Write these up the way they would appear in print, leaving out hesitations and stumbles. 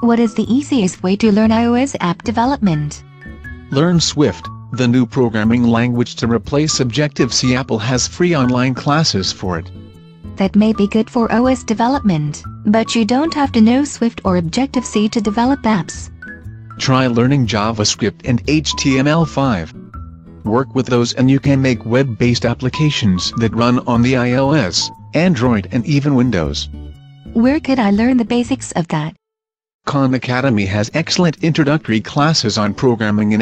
What is the easiest way to learn iOS app development? Learn Swift, the new programming language to replace Objective-C. Apple has free online classes for it. That may be good for OS development, but you don't have to know Swift or Objective-C to develop apps. Try learning JavaScript and HTML5. Work with those and you can make web-based applications that run on the iOS, Android and even Windows. Where could I learn the basics of that? Khan Academy has excellent introductory classes on programming in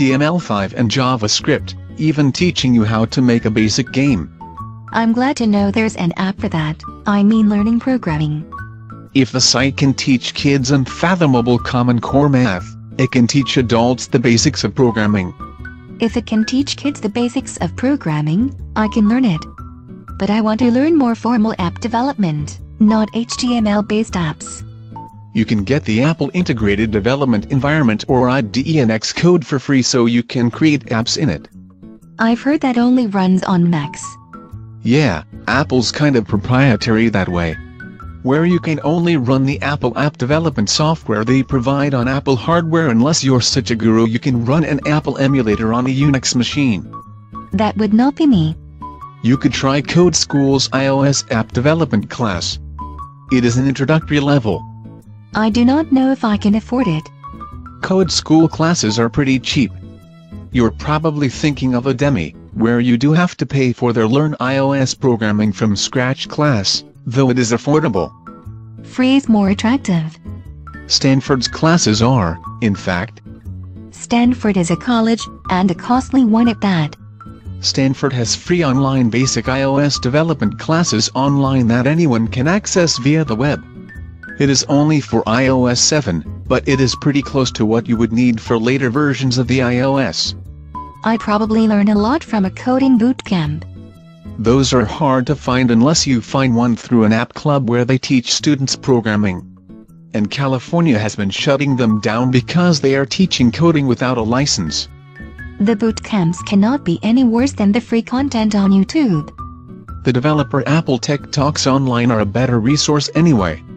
HTML5 and JavaScript, even teaching you how to make a basic game. I'm glad to know there's an app for that. I mean learning programming. If the site can teach kids unfathomable Common Core math, it can teach adults the basics of programming. If it can teach kids the basics of programming, I can learn it. But I want to learn more formal app development, not HTML-based apps. You can get the Apple Integrated Development Environment or IDE and Xcode for free so you can create apps in it. I've heard that only runs on Macs. Yeah, Apple's kind of proprietary that way. Where you can only run the Apple app development software they provide on Apple hardware. Unless you're such a guru, you can run an Apple emulator on a Unix machine. That would not be me. You could try Code School's iOS app development class. It is an introductory level. I do not know if I can afford it. Code School classes are pretty cheap. You're probably thinking of Udemy, where you do have to pay for their Learn iOS Programming from Scratch class, though it is affordable. Free is more attractive. Stanford's classes are, in fact. Stanford is a college, and a costly one at that. Stanford has free online basic iOS development classes online that anyone can access via the web. It is only for iOS 7, but it is pretty close to what you would need for later versions of the iOS. I probably learn a lot from a coding bootcamp. Those are hard to find unless you find one through an app club where they teach students programming. And California has been shutting them down because they are teaching coding without a license. The bootcamps cannot be any worse than the free content on YouTube. The developer Apple Tech Talks Online are a better resource anyway.